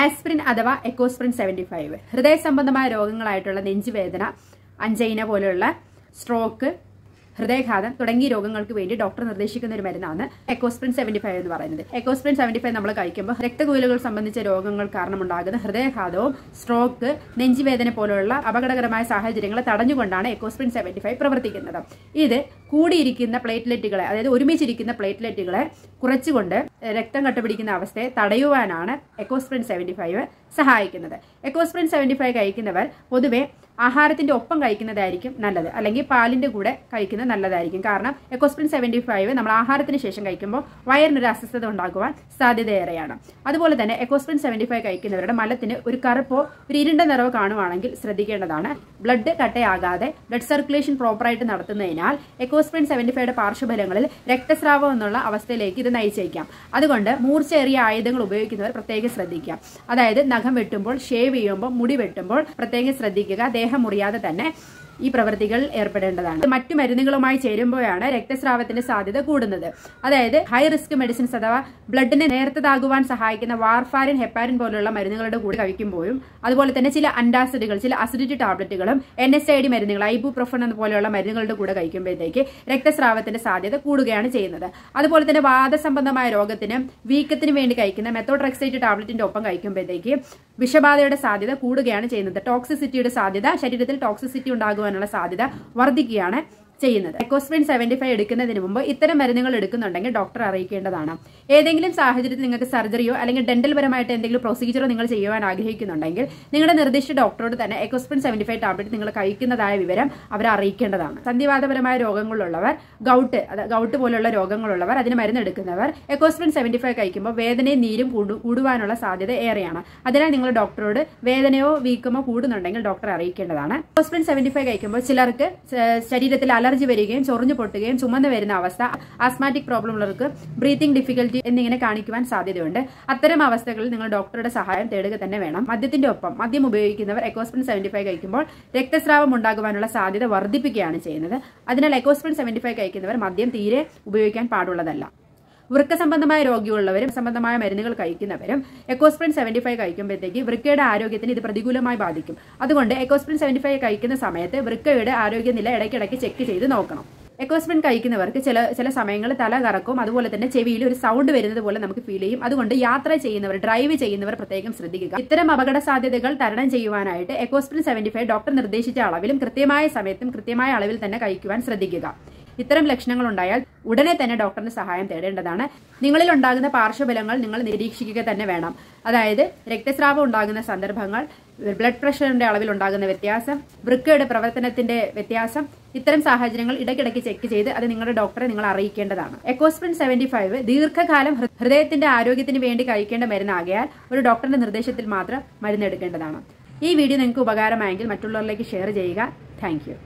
Aspirin അഥവാ എക്കോസ്പ്രിൻ 75 ഹൃദയ സംബന്ധമായ രോഗങ്ങളായിട്ടുള്ള നെഞ്ചുവേദന, അഞ്ചൈന പോലെയുള്ള സ്ട്രോക്ക്, ഹൃദയഘാതം തുടങ്ങിയ രോഗങ്ങൾക്ക് വേണ്ടി ഡോക്ടർ നിർദ്ദേശിക്കുന്ന ഒരു മരുന്നാണ് എക്കോസ്പ്രിൻ 75 എന്ന് പറയുന്നത്. എക്കോസ്പ്രിൻ 75 നമ്മൾ കഴിക്കുമ്പോൾ രക്തക്കുഴലുകൾ സംബന്ധിച്ച രോഗങ്ങൾ കാരണമുണ്ടാകുന്ന ഹൃദയഘാതവും സ്ട്രോക്ക്, നെഞ്ചുവേദന പോലുള്ള അപകടകരമായ സാഹചര്യങ്ങളെ തടഞ്ഞുകൊണ്ടാണ് എക്കോസ്പ്രിൻ 75 പ്രവർത്തിക്കുന്നത്. ഇത് കൂടിയിരിക്കുന്ന പ്ലേറ്റ്ലെറ്റുകളെ, അതായത് ഒരുമിച്ചിരിക്കുന്ന പ്ലേറ്റ്ലെറ്റുകളെ കുറച്ചുകൊണ്ട് രക്തം കട്ടപിടിക്കുന്ന അവസ്ഥയെ തടയുവാനാണ് എക്കോസ്പ്രിൻ 75 സഹായിക്കുന്നത്. എക്കോസ്പ്രിൻ 75 കഴിക്കുന്നവർ പൊതുവെ ആഹാരത്തിന്റെ ഒപ്പം കഴിക്കുന്നതായിരിക്കും നല്ലത്, അല്ലെങ്കിൽ പാലിന്റെ കൂടെ കഴിക്കുന്നത് നല്ലതായിരിക്കും. കാരണം എക്കോസ്പ്രിൻ 75 നമ്മൾ ആഹാരത്തിന് ശേഷം കഴിക്കുമ്പോൾ വയറിനൊരു അസ്വസ്ഥത ഉണ്ടാക്കുവാൻ സാധ്യതയേറെയാണ്. അതുപോലെ തന്നെ എക്കോസ്പ്രിൻ 75 കഴിക്കുന്നവരുടെ മലത്തിന് ഒരു കറുപ്പോ ഒരു ഇരുണ്ട നിറവോ കാണുവാണെങ്കിൽ ശ്രദ്ധിക്കേണ്ടതാണ്. ബ്ലഡ് കട്ടയാകാതെ ബ്ലഡ് സർക്കുലേഷൻ പ്രോപ്പറായിട്ട് നടത്തുന്നതിനാൽ എക്കോസ്പ്രിൻ 75 പാർശ്വഫലങ്ങളിൽ രക്തസ്രാവം എന്നുള്ള അവസ്ഥയിലേക്ക് ഇത് നയിച്ചേക്കാം. അതുകൊണ്ട് മൂർച്ചയേറിയ ആയുധങ്ങൾ ഉപയോഗിക്കുന്നവർ പ്രത്യേകം ശ്രദ്ധിക്കാം. അതായത് നഖം വെട്ടുമ്പോൾ, ഷേവ് ചെയ്യുമ്പോൾ, മുടി വെട്ടുമ്പോൾ പ്രത്യേകം ശ്രദ്ധിക്കുക. ദേഹം മുറിയാതെ തന്നെ ഈ പ്രവൃത്തികൾ ഏർപ്പെടേണ്ടതാണ്. മറ്റു മരുന്നുകളുമായി ചേരുമ്പോഴാണ് രക്തസ്രാവത്തിന്റെ സാധ്യത കൂടുന്നത്. അതായത് ഹൈ റിസ്ക് മെഡിസിൻസ് അഥവാ ബ്ലഡിനെ നേർത്തതാകുവാൻ സഹായിക്കുന്ന വാർഫാരിൻ, ഹെപ്പാരിൻ പോലുള്ള മരുന്നുകളുടെ കൂടെ കഴിക്കുമ്പോഴും, അതുപോലെ തന്നെ ചില അന്റാസിഡുകൾ, ചില അസിഡിറ്റി ടാബ്ലറ്റുകളും NSAID മരുന്നുകൾ, ഐബുപ്രോഫൻ പോലെയുള്ള മരുന്നുകളുടെ കൂടെ കഴിക്കുമ്പോഴത്തേക്ക് രക്തസ്രാവത്തിന്റെ സാധ്യത കൂടുകയാണ് ചെയ്യുന്നത്. അതുപോലെ തന്നെ വാദസംബന്ധമായ രോഗത്തിന്, വീക്കത്തിന് വേണ്ടി കഴിക്കുന്ന മെത്തോട്രെക്സൈറ്റ് ടാബ്ലറ്റിന്റെ ഒപ്പം കഴിക്കുമ്പോഴത്തേക്ക് വിഷബാധയുടെ സാധ്യത കൂടുകയാണ് ചെയ്യുന്നത്. ടോക്സിസിറ്റിയുടെ സാധ്യത, ശരീരത്തിൽ ടോക്സിസിറ്റി ഉണ്ടാകുവാനുള്ള സാധ്യത വർദ്ധിക്കുകയാണ് ചെയ്യുന്നത്. എക്കോസ്പ്രിൻ 75 എടുക്കുന്നതിന് മുമ്പ് ഇത്തരം മരുന്നുകൾ എടുക്കുന്നുണ്ടെങ്കിൽ ഡോക്ടറെ അറിയിക്കേണ്ടതാണ്. ഏതെങ്കിലും സാഹചര്യത്തിൽ നിങ്ങൾക്ക് സർജറിയോ അല്ലെങ്കിൽ ഡെന്റൽ പരമായിട്ട് എന്തെങ്കിലും പ്രൊസീജിയറോ നിങ്ങൾ ചെയ്യുവാൻ ആഗ്രഹിക്കുന്നുണ്ടെങ്കിൽ നിങ്ങളുടെ നിർദ്ദിഷ്ട ഡോക്ടറോട് തന്നെ എക്കോസ്പ്രിൻ 75 ടാബ്ലറ്റ് നിങ്ങൾ കഴിക്കുന്നതായ വിവരം അവരെ അറിയിക്കേണ്ടതാണ്. സന്ധിവാതപരമായ രോഗങ്ങളുള്ളവർ, ഗൗട്ട് പോലുള്ള രോഗങ്ങളുള്ളവർ, അതിന് മരുന്നെടുക്കുന്നവർ എക്കോസ്പ്രിൻ 75 കഴിക്കുമ്പോൾ വേദനയും നീരും കൂടുവാനുള്ള സാധ്യത ഏറെയാണ്. അതിനാൽ നിങ്ങൾ ഡോക്ടറോട് വേദനയോ വീക്കമോ കൂടുന്നുണ്ടെങ്കിൽ ഡോക്ടറെ അറിയിക്കേണ്ടതാണ്. എക്കോസ്പ്രിൻ 75 കഴിക്കുമ്പോൾ ചിലർക്ക് ശരീരത്തിൽ അലർജി വരികയും ചൊറിഞ്ഞു പൊട്ടുകയും ചുമന്ന് വരുന്ന അവസ്ഥ, ആസ്മാറ്റിക് പ്രോബ്ലം ഉള്ളവർക്ക് ബ്രീത്തിങ് ഡിഫിക്കൽറ്റി എന്നിങ്ങനെ കാണിക്കുവാൻ സാധ്യതയുണ്ട്. അത്തരം അവസ്ഥകളിൽ നിങ്ങൾ ഡോക്ടറുടെ സഹായം തേടുക തന്നെ വേണം. മദ്യത്തിന്റെ ഒപ്പം മദ്യം ഉപയോഗിക്കുന്നവർ എക്കോസ്പ്രിൻ 75 കഴിക്കുമ്പോൾ രക്തസ്രാവം ഉണ്ടാകുവാനുള്ള സാധ്യത വർദ്ധിപ്പിക്കുകയാണ് ചെയ്യുന്നത്. അതിനാൽ എക്കോസ്പ്രിൻ 75 കഴിക്കുന്നവർ മദ്യം തീരെ ഉപയോഗിക്കാൻ പാടുള്ളതല്ല. വൃക്ക സംബന്ധമായ രോഗികളുള്ളവരും സംബന്ധമായ മരുന്നുകൾ കഴിക്കുന്നവരും എക്കോസ്പ്രിൻ 75 കഴിക്കുമ്പോഴത്തേക്ക് വൃക്കയുടെ ആരോഗ്യത്തിന് ഇത് പ്രതികൂലമായി ബാധിക്കും. അതുകൊണ്ട് എക്കോസ്പ്രിൻ 75 കഴിക്കുന്ന സമയത്ത് വൃക്കയുടെ ആരോഗ്യനില ഇടയ്ക്കിടയ്ക്ക് ചെക്ക് ചെയ്ത് നോക്കണം. എക്കോസ്പ്രിൻ കഴിക്കുന്നവർക്ക് ചില സമയങ്ങളിൽ തല കറക്കും, അതുപോലെ തന്നെ ചെവിയിൽ ഒരു സൗണ്ട് വരുന്നത് പോലെ നമുക്ക് ഫീൽ ചെയ്യും. അതുകൊണ്ട് യാത്ര ചെയ്യുന്നവർ, ഡ്രൈവ് ചെയ്യുന്നവർ പ്രത്യേകം ശ്രദ്ധിക്കുക. ഇത്തരം അപകട സാധ്യതകൾ തരണം ചെയ്യുവാനായിട്ട് എക്കോസ്പ്രിൻ 75 ഡോക്ടർ നിർദ്ദേശിച്ച അളവിലും കൃത്യമായ സമയത്തും കൃത്യമായ അളവിൽ തന്നെ കഴിക്കുവാൻ ശ്രദ്ധിക്കുക. ഇത്തരം ലക്ഷണങ്ങൾ ഉണ്ടായാൽ ഉടനെ തന്നെ ഡോക്ടറിന്റെ സഹായം തേടേണ്ടതാണ്. നിങ്ങളിൽ ഉണ്ടാകുന്ന പാർശ്വഫലങ്ങൾ നിങ്ങൾ നിരീക്ഷിക്കുക തന്നെ വേണം. അതായത് രക്തസ്രാവം ഉണ്ടാകുന്ന സന്ദർഭങ്ങൾ, ബ്ലഡ് പ്രഷറിന്റെ അളവിൽ ഉണ്ടാകുന്ന വ്യത്യാസം, വൃക്കയുടെ പ്രവർത്തനത്തിന്റെ വ്യത്യാസം, ഇത്തരം സാഹചര്യങ്ങൾ ഇടയ്ക്കിടയ്ക്ക് ചെക്ക് ചെയ്ത് അത് നിങ്ങളുടെ ഡോക്ടറെ നിങ്ങൾ അറിയിക്കേണ്ടതാണ്. എക്കോസ്പ്രിൻ 75 ദീർഘകാലം ഹൃദയത്തിന്റെ ആരോഗ്യത്തിന് വേണ്ടി കഴിക്കേണ്ട മരുന്നാകിയാൽ ഒരു ഡോക്ടറിന്റെ നിർദ്ദേശത്തിൽ മാത്രം മരുന്നെടുക്കേണ്ടതാണ്. ഈ വീഡിയോ നിങ്ങൾക്ക് ഉപകാരമായെങ്കിൽ മറ്റുള്ളവരിലേക്ക് ഷെയർ ചെയ്യുക. Thank U.